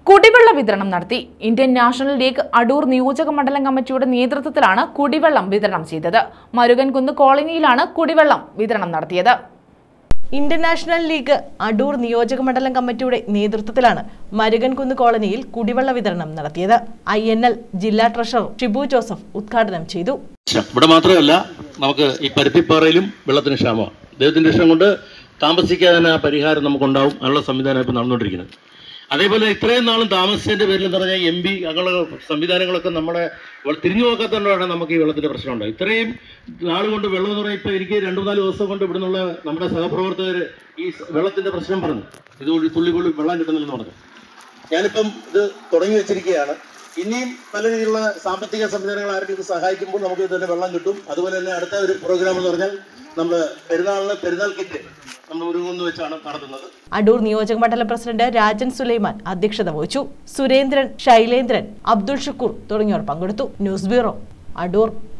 കുടിവെള്ള വിതരണം നടത്തി. ഇന്ത്യൻ നാഷണൽ ലീഗ് അടൂർ നിയോജക മണ്ഡലം കമ്മിറ്റിയുടെ നേതൃത്വത്തിലാണ് കുടിവെള്ളം വിതരണം ചെയ്തത്. മരുകൻകുന്ന് കോളനിയിലാണ് കുടിവെള്ളം വിതരണം നടത്തിയത്. ഇന്ത്യൻ നാഷണൽ ലീഗ് അടൂർ നിയോജക മണ്ഡലം കമ്മിറ്റിയുടെ നേതൃത്വത്തിലാണ് മരുകൻകുന്ന് കോളനിയിൽ കുടിവെള്ള വിതരണം നടത്തിയത്. INL ജില്ലാ ട്രഷറർ ഷിബു ജോസഫ് ഉദ്ഘാടനം ചെയ്തു. ഇവിടെ മാത്രമല്ല, നമുക്ക് ഈ പരുത്തിപ്പാറയിലും വെള്ളത്തിന് ക്ഷാമമാണ്. ദൈവത്തിന്റെ ഇഷ്ടം കൊണ്ട് താമസിക്കാതെ ആ പരിഹാരം നമുക്കുണ്ടാവും. അതിനുള്ള സംവിധാനം ഇപ്പോൾ നടന്നുകൊണ്ടിരിക്കുന്നത്. അതേപോലെ ഇത്രയും നാളും താമസിച്ചതിൻ്റെ പേരിൽ എന്ന് പറഞ്ഞാൽ MP അങ്ങനെയുള്ള സംവിധാനങ്ങളൊക്കെ നമ്മളെ തിരിഞ്ഞു നോക്കാത്തതുകൊണ്ടാണ് നമുക്ക് ഈ വെള്ളത്തിൻ്റെ പ്രശ്നമുണ്ടായി. ഇത്രയും നാൾ കൊണ്ട് വെള്ളം എന്ന് പറഞ്ഞാൽ ഇപ്പോൾ എനിക്ക് 2-4 ദിവസം കൊണ്ട് ഇവിടെ നിന്നുള്ള നമ്മുടെ സഹപ്രവർത്തകർ ഈ വെള്ളത്തിൻ്റെ പ്രശ്നം പറഞ്ഞു, ഇതുകൊണ്ട് തുള്ളി വെള്ളം കിട്ടുന്നില്ലെന്ന് പറഞ്ഞു. ഞാനിപ്പം ഇത് തുടങ്ങി വെച്ചിരിക്കുകയാണ്. ഇനിയും പല രീതിയിലുള്ള സാമ്പത്തിക സംവിധാനങ്ങൾ ആരെങ്കിലും സഹായിക്കുമ്പോൾ നമുക്ക് തന്നെ വെള്ളം കിട്ടും. അതുപോലെ തന്നെ അടുത്ത ഒരു പ്രോഗ്രാം എന്ന് പറഞ്ഞാൽ നമ്മൾ പെരുന്നാൾ കിറ്റ് നമ്മൾ ഒരുങ്ങുന്നു വെച്ചാണ് നടത്തുന്നത്. അടൂർ നിയോജക മണ്ഡലം പ്രസിഡന്റ് രാജൻ സുലൈമാൻ അധ്യക്ഷത വഹിച്ചു. സുരേന്ദ്രൻ, ശൈലേന്ദ്രൻ, അബ്ദുൾ ഷുക്കൂർ തുടങ്ങിയവർ പങ്കെടുത്തു. News bureau, Adoor.